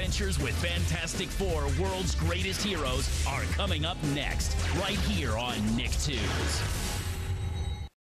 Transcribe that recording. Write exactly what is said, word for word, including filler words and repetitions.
adventures with Fantastic Four World's Greatest Heroes are coming up next, right here on Nicktoons.